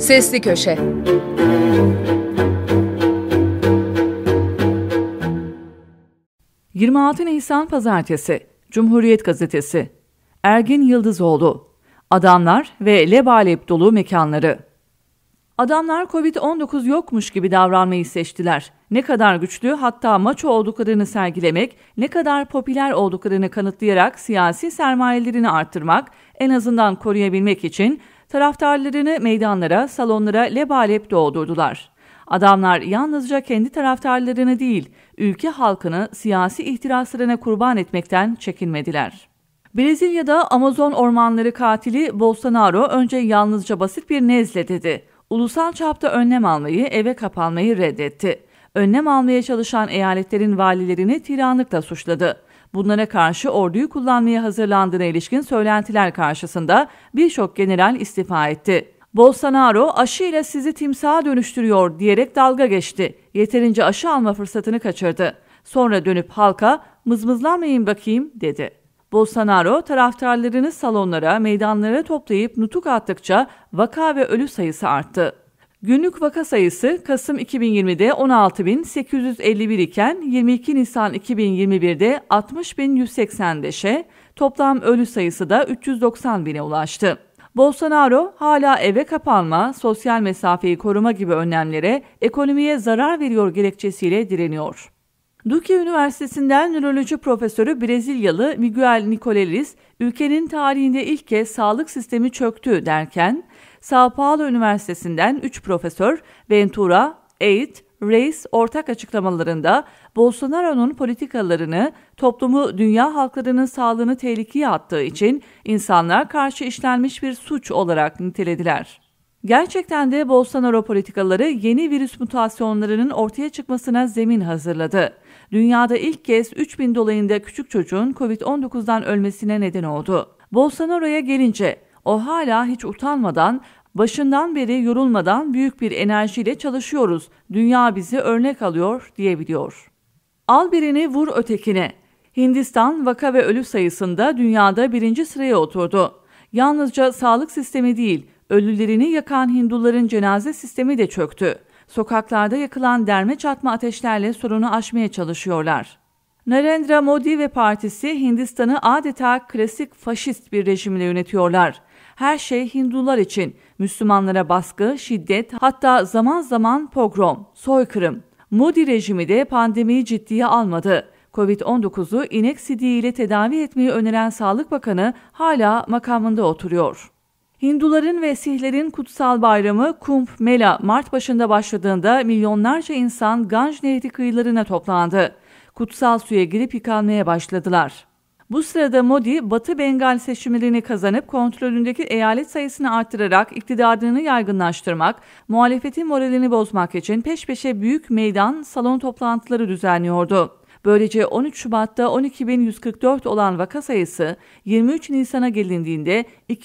Sesli Köşe. ...26 Nisan Pazartesi, Cumhuriyet Gazetesi. Ergin Yıldızoğlu. Adamlar ve lebalep dolu mekanları. Adamlar Covid-19 yokmuş gibi davranmayı seçtiler. Ne kadar güçlü, hatta maço olduklarını sergilemek, ne kadar popüler olduklarını kanıtlayarak siyasi sermayelerini arttırmak, en azından koruyabilmek için taraftarlarını meydanlara, salonlara lebalep doldurdular. Adamlar yalnızca kendi taraftarlarını değil, ülke halkını siyasi ihtiraslarına kurban etmekten çekinmediler. Brezilya'da Amazon ormanları katili Bolsonaro önce yalnızca basit bir nezle dedi. Ulusal çapta önlem almayı, eve kapanmayı reddetti. Önlem almaya çalışan eyaletlerin valilerini tiranlıkla suçladı. Bunlara karşı orduyu kullanmaya hazırlandığına ilişkin söylentiler karşısında birçok general istifa etti. Bolsonaro aşıyla sizi timsaha dönüştürüyor diyerek dalga geçti. Yeterince aşı alma fırsatını kaçırdı. Sonra dönüp halka mızmızlanmayın bakayım dedi. Bolsonaro taraftarlarını salonlara, meydanlara toplayıp nutuk attıkça vaka ve ölü sayısı arttı. Günlük vaka sayısı Kasım 2020'de 16.851 iken 22 Nisan 2021'de 60.185'e, toplam ölü sayısı da 390.000'e ulaştı. Bolsonaro hala eve kapanma, sosyal mesafeyi koruma gibi önlemlere, ekonomiye zarar veriyor gerekçesiyle direniyor. Duke Üniversitesi'nden nöroloji profesörü Brezilyalı Miguel Nicolelis, ülkenin tarihinde ilk kez sağlık sistemi çöktü derken, São Paulo Üniversitesi'nden 3 profesör Ventura, Eid, Reis ortak açıklamalarında Bolsonaro'nun politikalarını toplumu, dünya halklarının sağlığını tehlikeye attığı için insanlar karşı işlenmiş bir suç olarak nitelediler. Gerçekten de Bolsonaro politikaları yeni virüs mutasyonlarının ortaya çıkmasına zemin hazırladı. Dünyada ilk kez 3.000 dolayında küçük çocuğun Covid-19'dan ölmesine neden oldu. Bolsonaro'ya gelince, o hala hiç utanmadan, başından beri yorulmadan büyük bir enerjiyle çalışıyoruz, dünya bizi örnek alıyor diyebiliyor. Al birini vur ötekine. Hindistan vaka ve ölü sayısında dünyada 1. sıraya oturdu. Yalnızca sağlık sistemi değil, ölülerini yakan Hinduların cenaze sistemi de çöktü. Sokaklarda yakılan derme çatma ateşlerle sorunu aşmaya çalışıyorlar. Narendra Modi ve partisi Hindistan'ı adeta klasik faşist bir rejimle yönetiyorlar. Her şey Hindular için, Müslümanlara baskı, şiddet, hatta zaman zaman pogrom, soykırım. Modi rejimi de pandemiyi ciddiye almadı. Covid-19'u inek sidiğiyle tedavi etmeyi öneren Sağlık Bakanı hala makamında oturuyor. Hinduların ve Sihlerin kutsal bayramı Kumbh Mela Mart başında başladığında milyonlarca insan Ganj Nehri kıyılarına toplandı. Kutsal suya girip yıkanmaya başladılar. Bu sırada Modi, Batı Bengal seçimlerini kazanıp kontrolündeki eyalet sayısını arttırarak iktidarını yaygınlaştırmak, muhalefetin moralini bozmak için peş peşe büyük meydan, salon toplantıları düzenliyordu. Böylece 13 Şubat'ta 12.144 olan vaka sayısı 23 Nisan'a gelindiğinde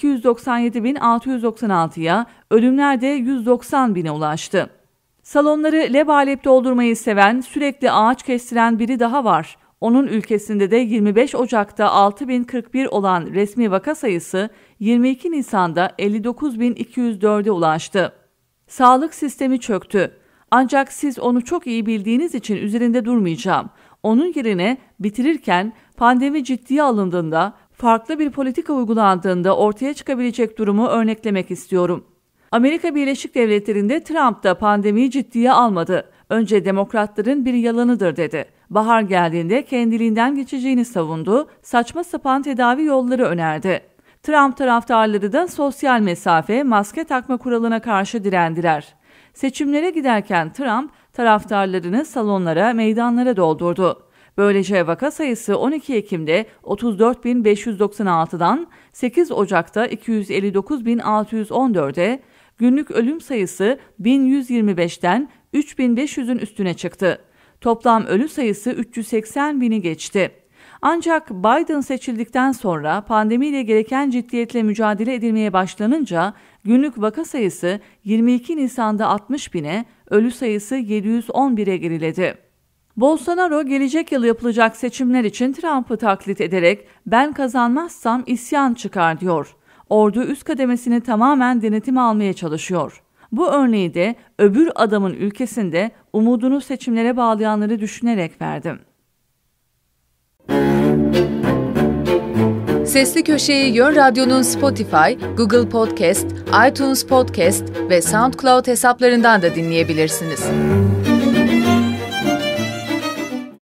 297.696'ya, ölümler de 190.000'e ulaştı. Salonları lebalep doldurmayı seven, sürekli ağaç kestiren biri daha var. Onun ülkesinde de 25 Ocak'ta 6.041 olan resmi vaka sayısı 22 Nisan'da 59.204'e ulaştı. Sağlık sistemi çöktü. Ancak siz onu çok iyi bildiğiniz için üzerinde durmayacağım. Onun yerine bitirirken pandemi ciddiye alındığında, farklı bir politika uygulandığında ortaya çıkabilecek durumu örneklemek istiyorum. Amerika Birleşik Devletleri'nde Trump da pandemiyi ciddiye almadı. Önce demokratların bir yalanıdır dedi. Bahar geldiğinde kendiliğinden geçeceğini savundu, saçma sapan tedavi yolları önerdi. Trump taraftarları da sosyal mesafe, maske takma kuralına karşı direndiler. Seçimlere giderken Trump taraftarlarını salonlara, meydanlara doldurdu. Böylece vaka sayısı 12 Ekim'de 34.596'dan 8 Ocak'ta 259.614'e, günlük ölüm sayısı 1.125'ten 3.500'ün üstüne çıktı. Toplam ölü sayısı 380.000'i geçti. Ancak Biden seçildikten sonra pandemiyle gereken ciddiyetle mücadele edilmeye başlanınca günlük vaka sayısı 22 Nisan'da 60.000'e, ölü sayısı 711'e geriledi. Bolsonaro gelecek yıl yapılacak seçimler için Trump'ı taklit ederek "Ben kazanmazsam isyan çıkar" diyor. Ordu üst kademesini tamamen denetime almaya çalışıyor. Bu örneği de öbür adamın ülkesinde umudunu seçimlere bağlayanları düşünerek verdim. Sesli Köşe'yi Yön Radyo'nun Spotify, Google Podcast, iTunes Podcast ve SoundCloud hesaplarından da dinleyebilirsiniz.